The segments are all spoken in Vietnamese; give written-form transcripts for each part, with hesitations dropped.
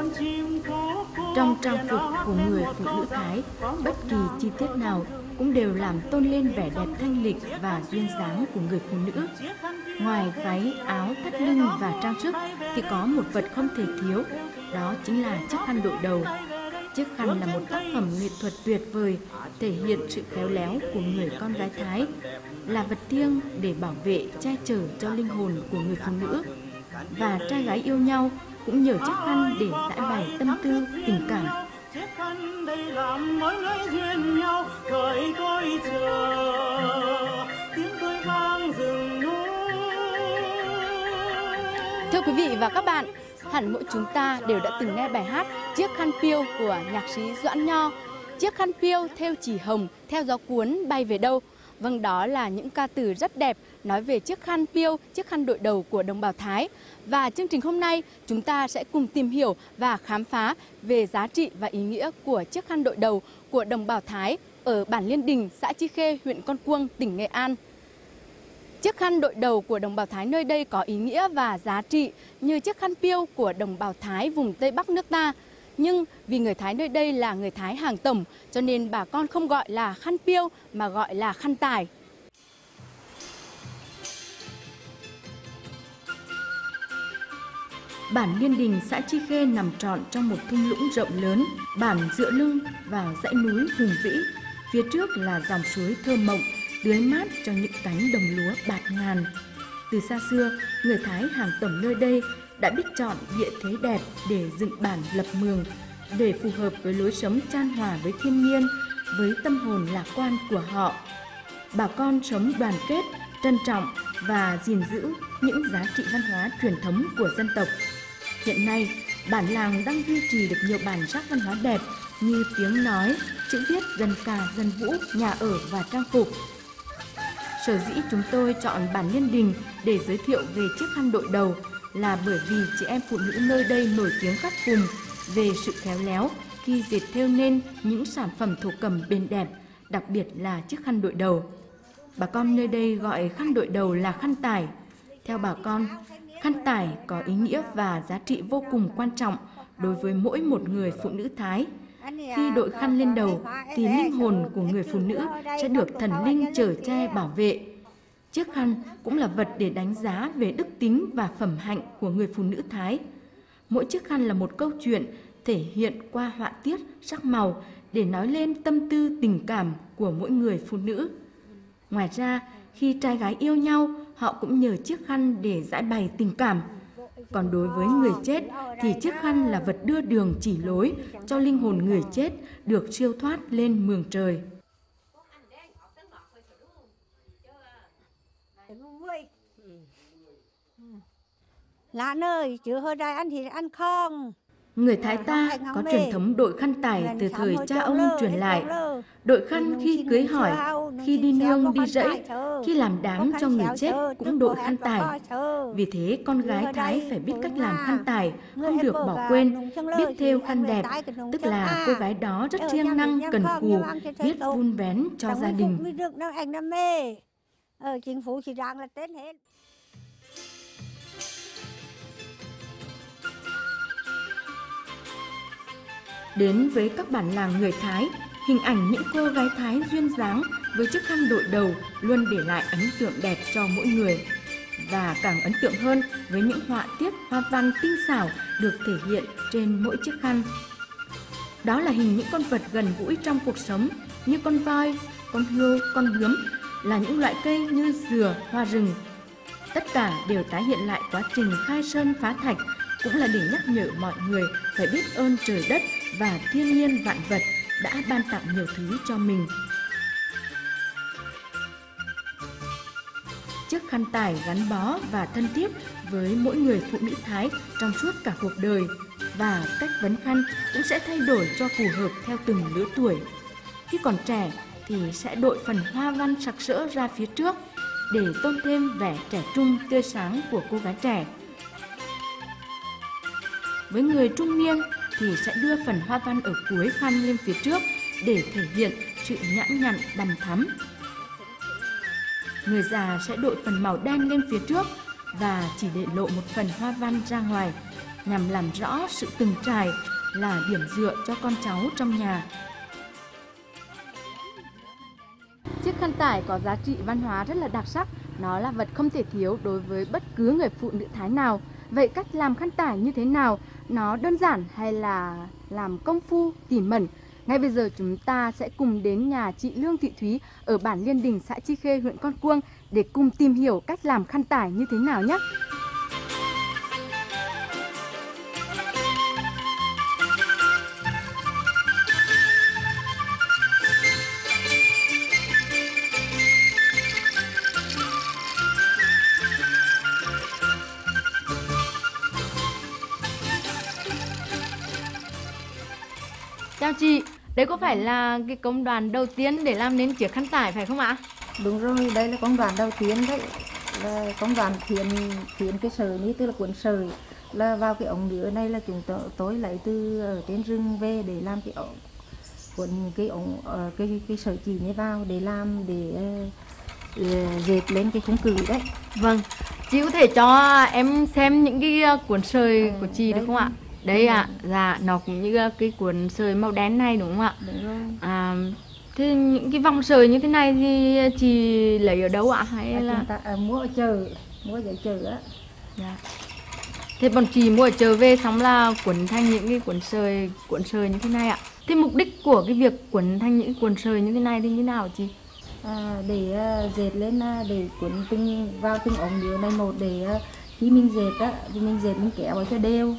Trong trang phục của người phụ nữ Thái, bất kỳ chi tiết nào cũng đều làm tôn lên vẻ đẹp thanh lịch và duyên dáng của người phụ nữ. Ngoài váy, áo, thắt lưng và trang sức thì có một vật không thể thiếu, đó chính là chiếc khăn đội đầu. Chiếc khăn là một tác phẩm nghệ thuật tuyệt vời, thể hiện sự khéo léo của người con gái Thái, là vật thiêng để bảo vệ, che chở cho linh hồn của người phụ nữ. Và trai gái yêu nhau cũng nhờ chiếc khăn để giải bày tâm tư, tình cảm. Thưa quý vị và các bạn, hẳn mỗi chúng ta đều đã từng nghe bài hát Chiếc khăn piêu của nhạc sĩ Doãn Nho. Chiếc khăn piêu thêu chỉ hồng, theo gió cuốn bay về đâu. Vâng, đó là những ca từ rất đẹp nói về chiếc khăn piêu, chiếc khăn đội đầu của đồng bào Thái. Và chương trình hôm nay chúng ta sẽ cùng tìm hiểu và khám phá về giá trị và ý nghĩa của chiếc khăn đội đầu của đồng bào Thái ở bản Liên Đình, xã Chi Khê, huyện Con Cuông, tỉnh Nghệ An. Chiếc khăn đội đầu của đồng bào Thái nơi đây có ý nghĩa và giá trị như chiếc khăn piêu của đồng bào Thái vùng Tây Bắc nước ta. Nhưng vì người Thái nơi đây là người Thái hàng tổng, cho nên bà con không gọi là khăn piêu mà gọi là khăn tải. Bản Liên Đình, xã Chi Khê nằm trọn trong một thung lũng rộng lớn, bản dựa lưng vào dãy núi hùng vĩ. Phía trước là dòng suối thơ mộng, tưới mát cho những cánh đồng lúa bạt ngàn. Từ xa xưa, người Thái hàng tổng nơi đây đã biết chọn địa thế đẹp để dựng bản lập mường, để phù hợp với lối sống chan hòa với thiên nhiên, với tâm hồn lạc quan của họ. Bà con sống đoàn kết, trân trọng và gìn giữ những giá trị văn hóa truyền thống của dân tộc. Hiện nay, bản làng đang duy trì được nhiều bản sắc văn hóa đẹp như tiếng nói, chữ viết, dân ca, dân vũ, nhà ở và trang phục. Sở dĩ chúng tôi chọn bản Liên Đình để giới thiệu về chiếc khăn đội đầu là bởi vì chị em phụ nữ nơi đây nổi tiếng khắp vùng về sự khéo léo khi dệt thêu nên những sản phẩm thổ cẩm bền đẹp, đặc biệt là chiếc khăn đội đầu. Bà con nơi đây gọi khăn đội đầu là khăn tải. Theo bà con, khăn tải có ý nghĩa và giá trị vô cùng quan trọng đối với mỗi một người phụ nữ Thái. Khi đội khăn lên đầu thì linh hồn của người phụ nữ sẽ được thần linh chở che bảo vệ. Chiếc khăn cũng là vật để đánh giá về đức tính và phẩm hạnh của người phụ nữ Thái. Mỗi chiếc khăn là một câu chuyện thể hiện qua họa tiết, sắc màu để nói lên tâm tư tình cảm của mỗi người phụ nữ. Ngoài ra, khi trai gái yêu nhau, họ cũng nhờ chiếc khăn để giải bày tình cảm. Còn đối với người chết thì chiếc khăn là vật đưa đường chỉ lối cho linh hồn người chết được siêu thoát lên mường trời. Lạ ơi, chứ hồi đây ăn thì ăn không. Người Thái ta có truyền thống đội khăn tải từ thời cha ông truyền lại. Đội khăn khi cưới hỏi, khi đi nương đi rẫy, khi làm đám cho người chết cũng đội khăn tải. Vì thế con gái Thái phải biết cách làm khăn tải, không được bỏ quên, biết thêu khăn đẹp, tức là cô gái đó rất siêng năng, cần cù, biết vun vén cho gia đình. Chính phủ chỉ rằng là tên hết. Đến với các bản làng người Thái, hình ảnh những cô gái Thái duyên dáng với chiếc khăn đội đầu luôn để lại ấn tượng đẹp cho mỗi người. Và càng ấn tượng hơn với những họa tiết hoa văn tinh xảo được thể hiện trên mỗi chiếc khăn. Đó là hình những con vật gần gũi trong cuộc sống như con voi, con hươu, con bướm, là những loại cây như dừa, hoa rừng. Tất cả đều tái hiện lại quá trình khai sơn phá thạch, cũng là để nhắc nhở mọi người phải biết ơn trời đất và thiên nhiên vạn vật đã ban tặng nhiều thứ cho mình. Chiếc khăn tải gắn bó và thân thiết với mỗi người phụ nữ Thái trong suốt cả cuộc đời, và cách vấn khăn cũng sẽ thay đổi cho phù hợp theo từng lứa tuổi. Khi còn trẻ thì sẽ đội phần hoa văn sặc sỡ ra phía trước để tôn thêm vẻ trẻ trung tươi sáng của cô gái trẻ. Với người trung niên thì sẽ đưa phần hoa văn ở cuối khăn lên phía trước để thể hiện sự nhã nhặn đằm thắm. Người già sẽ đội phần màu đen lên phía trước và chỉ để lộ một phần hoa văn ra ngoài, nhằm làm rõ sự từng trải, là điểm dựa cho con cháu trong nhà. Chiếc khăn tải có giá trị văn hóa rất là đặc sắc, nó là vật không thể thiếu đối với bất cứ người phụ nữ Thái nào. Vậy cách làm khăn tải như thế nào? Nó đơn giản hay là làm công phu, tỉ mẩn? Ngay bây giờ chúng ta sẽ cùng đến nhà chị Lương Thị Thúy ở bản Liên Đình, xã Chi Khê, huyện Con Cuông để cùng tìm hiểu cách làm khăn tải như thế nào nhé. Chào chị, đây có phải là cái công đoạn đầu tiên để làm nên chiếc khăn tải phải không ạ? Đúng rồi, đây là công đoạn đầu tiên đấy, là công đoạn thiền cái sợi ní, tức là cuộn sợi là vào cái ống nhựa này là chúng tôi lấy từ ở trên rừng về để làm cái ống, cuộn cái ống cái sợi chỉ này vào để làm để dệt lên cái khung cửi đấy. Vâng, chị có thể cho em xem những cái cuộn sợi của chị được không ạ? Đây ạ, dạ, nó cũng như cái cuộn sợi màu đen này đúng không ạ? Đúng rồi. Thế những cái vòng sợi như thế này thì chị lấy ở đâu ạ? Hay là chúng ta mua ở chợ, mua ở chợ á. dạ. Thế bọn chị mua ở chợ về xong là cuốn thành những cái cuộn sợi như thế này ạ. Thế mục đích của cái việc cuốn thành những cuộn sợi như thế này thì như nào chị? Để dệt lên, để cuốn vào từng ống nhựa này một, để khi mình dệt á, thì mình dệt mình kéo vào cho đều.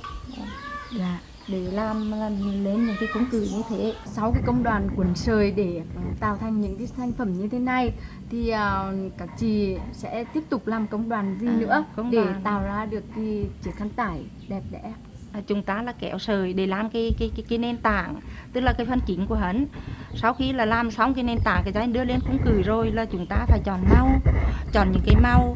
Dạ. Để làm lên những cái khung cửi như thế. Sau cái công đoạn cuốn sợi để tạo thành những cái sản phẩm như thế này thì các chị sẽ tiếp tục làm công đoạn gì nữa để tạo ra được cái chiếc khăn tải đẹp đẽ? Chúng ta là kéo sợi để làm cái nền tảng, tức là cái phần chính của hắn. Sau khi là làm xong cái nền tảng, cái dây đưa lên khung cửi rồi là chúng ta phải chọn những cái màu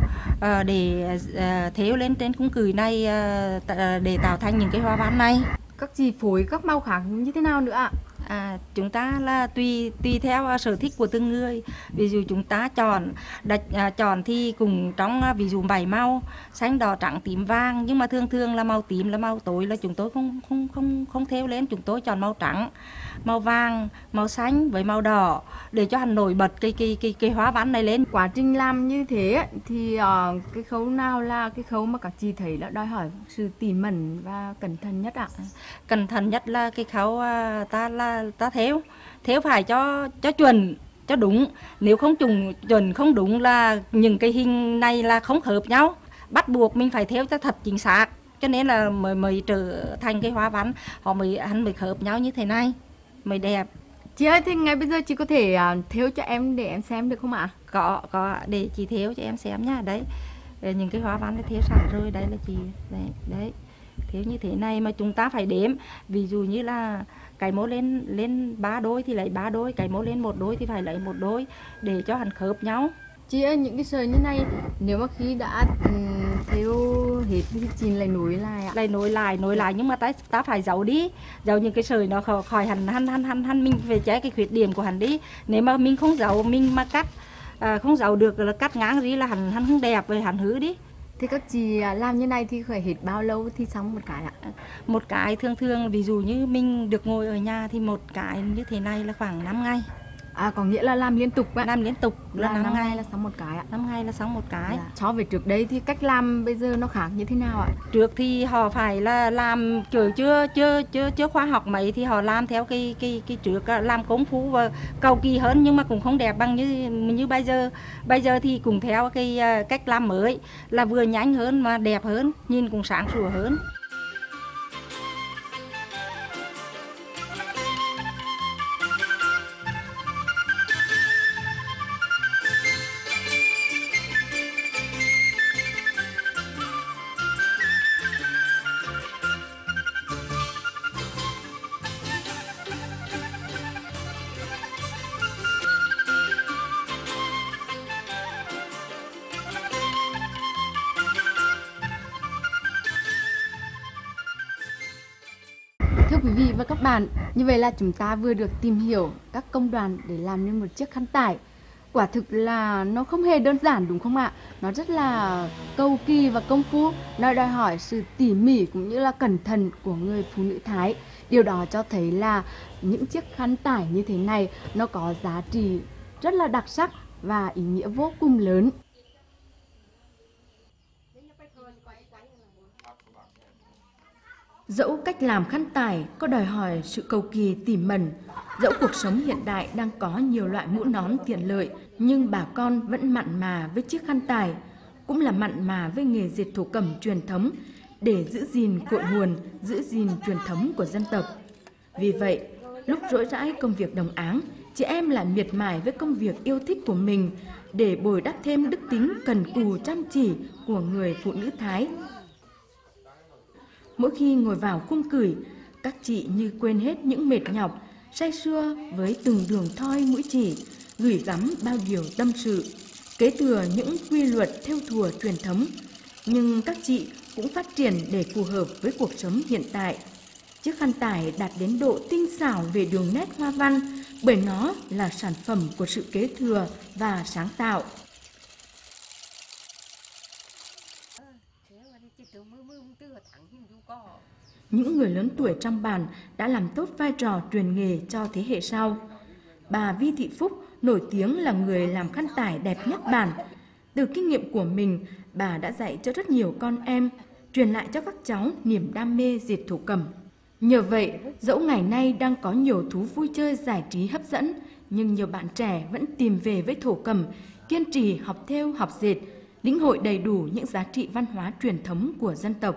để thêu lên trên khung cửi này để tạo thành những cái hoa văn này. Các chị phối các màu khác như thế nào nữa ạ? Chúng ta là tùy theo sở thích của từng người. Ví dụ chúng ta chọn thì cùng trong ví dụ 7 màu xanh, đỏ, trắng, tím, vàng, nhưng mà thường là màu tím là màu tối là chúng tôi không thêu lên. Chúng tôi chọn màu trắng, màu vàng, màu xanh với màu đỏ để cho hắn nổi bật cái hoa văn này lên. Quá trình làm như thế thì cái khâu nào là cái khâu mà các chị thấy là đòi hỏi sự tỉ mẩn và cẩn thận nhất ạ? Cẩn thận nhất là cái khâu ta thêu phải cho chuẩn, cho đúng. Nếu không chuẩn không đúng là những cái hình này là không hợp nhau, bắt buộc mình phải thêu cho thật chính xác, cho nên là mới trở thành cái hoa văn hắn mới hợp nhau như thế này mới đẹp. Chị ơi, thì ngay bây giờ chị có thể thêu cho em để em xem được không ạ? Có để chị thêu cho em xem nhá. Đấy, những cái hoa văn thêu sẵn rồi, đây là chị đấy thêu như thế này mà chúng ta phải đếm. Ví dụ như là cái mố lên 3 đôi thì lấy 3 đôi, cái mố lên 1 đôi thì phải lấy 1 đôi để cho hắn khớp nhau. Chị ơi, những cái sợi như này nếu mà khi đã thêu hết thì chị lại nối lại ạ? Lại nối lại nhưng mà ta phải giấu những cái sợi nó khỏi hắn mình phải che cái khuyết điểm của hắn đi. Nếu mà mình không giấu, mình mà cắt không giấu được là cắt ngang đi là hắn không đẹp rồi hắn hư đi. Thì các chị làm như này thì phải hết bao lâu thì xong một cái ạ? Một cái thường ví dụ như mình được ngồi ở nhà thì một cái như thế này là khoảng 5 ngày. Có nghĩa là làm liên tục ạ? Làm liên tục là 5 ngày là xong một cái ạ? 5 ngày là xong một cái. So với trước đây thì cách làm bây giờ nó khác như thế nào ạ? Trước thì họ phải là làm kiểu chưa khoa học mấy, thì họ làm theo cái trước làm công phu và cầu kỳ hơn nhưng mà cũng không đẹp bằng như bây giờ. Bây giờ thì cũng theo cái cách làm mới là vừa nhanh hơn mà đẹp hơn, nhìn cũng sáng sủa hơn. Thưa quý vị và các bạn, như vậy là chúng ta vừa được tìm hiểu các công đoạn để làm nên một chiếc khăn tải. Quả thực là nó không hề đơn giản đúng không ạ? Nó rất là cầu kỳ và công phu, nó đòi hỏi sự tỉ mỉ cũng như là cẩn thận của người phụ nữ Thái. Điều đó cho thấy là những chiếc khăn tải như thế này nó có giá trị rất là đặc sắc và ý nghĩa vô cùng lớn. Dẫu cách làm khăn tải có đòi hỏi sự cầu kỳ tỉ mẩn, dẫu cuộc sống hiện đại đang có nhiều loại mũ nón tiện lợi, nhưng bà con vẫn mặn mà với chiếc khăn tải, cũng là mặn mà với nghề dệt thổ cẩm truyền thống để giữ gìn cội nguồn, giữ gìn truyền thống của dân tộc. Vì vậy, lúc rỗi rãi công việc đồng áng, chị em lại miệt mài với công việc yêu thích của mình để bồi đắp thêm đức tính cần cù chăm chỉ của người phụ nữ Thái. Mỗi khi ngồi vào khung cửi, các chị như quên hết những mệt nhọc, say sưa với từng đường thoi mũi chỉ, gửi gắm bao điều tâm sự, kế thừa những quy luật thêu thùa truyền thống. Nhưng các chị cũng phát triển để phù hợp với cuộc sống hiện tại. Chiếc khăn tải đạt đến độ tinh xảo về đường nét hoa văn, bởi nó là sản phẩm của sự kế thừa và sáng tạo. Những người lớn tuổi trong bản đã làm tốt vai trò truyền nghề cho thế hệ sau. Bà Vi Thị Phúc nổi tiếng là người làm khăn tải đẹp nhất bản. Từ kinh nghiệm của mình, bà đã dạy cho rất nhiều con em, truyền lại cho các cháu niềm đam mê dệt thổ cẩm. Nhờ vậy, dẫu ngày nay đang có nhiều thú vui chơi giải trí hấp dẫn, nhưng nhiều bạn trẻ vẫn tìm về với thổ cẩm, kiên trì học thêu, học dệt, lĩnh hội đầy đủ những giá trị văn hóa truyền thống của dân tộc.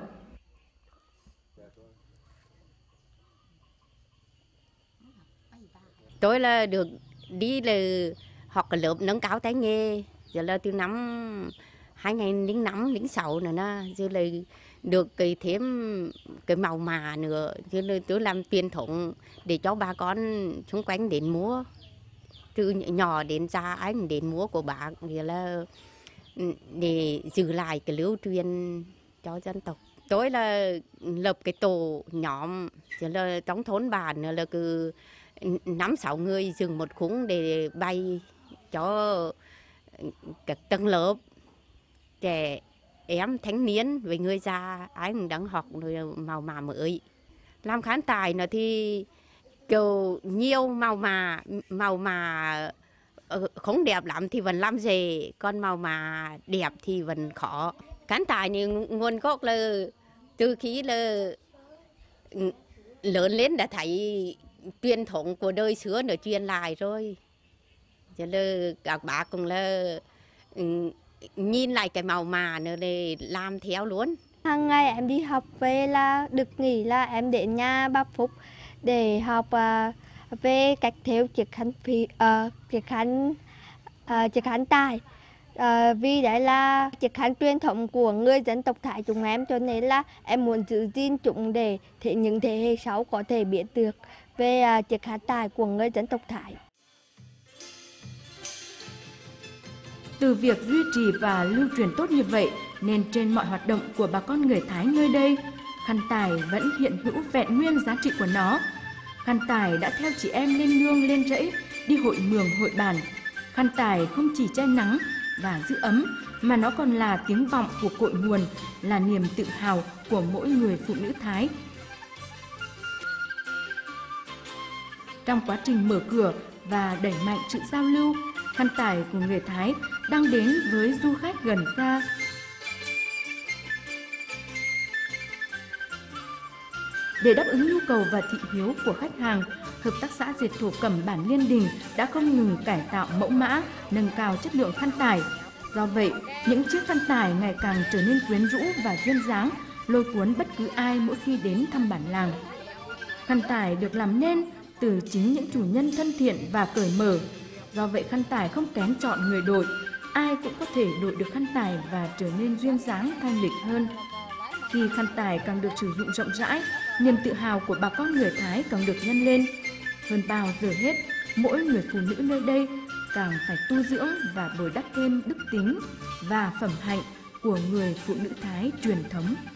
Tôi là được đi là học cái lớp nâng cao tay nghề, giờ là từ năm 2005, 06 nữa nè, giờ là được cái thêm cái màu mà nữa, giờ là tôi làm truyền thống để cho bà con xung quanh đến múa, từ nhỏ đến già anh đến múa của bà, giờ là để giữ lại cái lưu truyền cho dân tộc. Tôi là lập cái tổ nhóm, giờ là trong thôn bản là cứ 5-6 người dừng một khung để bày cho các tầng lớp trẻ em thanh niên với người già ai cũng đang học màu mà mới. Làm khán tài nó thì kiểu nhiều màu mà không đẹp lắm thì vẫn làm dễ, còn màu mà đẹp thì vẫn khó. Khán tài thì nguồn gốc là từ khi là lớn lên đã thấy truyền thống của đời xưa nó truyền lại rồi, cho nên các bác cũng là nhìn lại cái màu mà nữa để làm theo luôn. Hàng ngày em đi học về là được nghỉ là em đến nhà bà Phúc để học về cách thêu chiếc khăn tải. Vì đấy là chiếc khăn truyền thống của người dân tộc Thái chúng em, cho nên là em muốn giữ gìn chúng để những thế hệ sau có thể biết được về chiếc khăn tải của người dân tộc Thái. Từ việc duy trì và lưu truyền tốt như vậy, nên trên mọi hoạt động của bà con người Thái nơi đây, khăn tải vẫn hiện hữu vẹn nguyên giá trị của nó. Khăn tải đã theo chị em lên nương lên rẫy, đi hội mường hội bản. Khăn tải không chỉ che nắng và giữ ấm, mà nó còn là tiếng vọng của cội nguồn, là niềm tự hào của mỗi người phụ nữ Thái. Trong quá trình mở cửa và đẩy mạnh sự giao lưu, khăn tải của người Thái đang đến với du khách gần xa. Để đáp ứng nhu cầu và thị hiếu của khách hàng, Hợp tác xã dệt thổ cẩm bản Liên Đình đã không ngừng cải tạo mẫu mã, nâng cao chất lượng khăn tải. Do vậy, những chiếc khăn tải ngày càng trở nên quyến rũ và duyên dáng, lôi cuốn bất cứ ai mỗi khi đến thăm bản làng. Khăn tải được làm nên từ chính những chủ nhân thân thiện và cởi mở. Do vậy, khăn tải không kén chọn người đội, ai cũng có thể đội được khăn tải và trở nên duyên dáng thanh lịch hơn. Khi khăn tải càng được sử dụng rộng rãi, niềm tự hào của bà con người Thái càng được nhân lên. Hơn bao giờ hết, mỗi người phụ nữ nơi đây càng phải tu dưỡng và bồi đắp thêm đức tính và phẩm hạnh của người phụ nữ Thái truyền thống.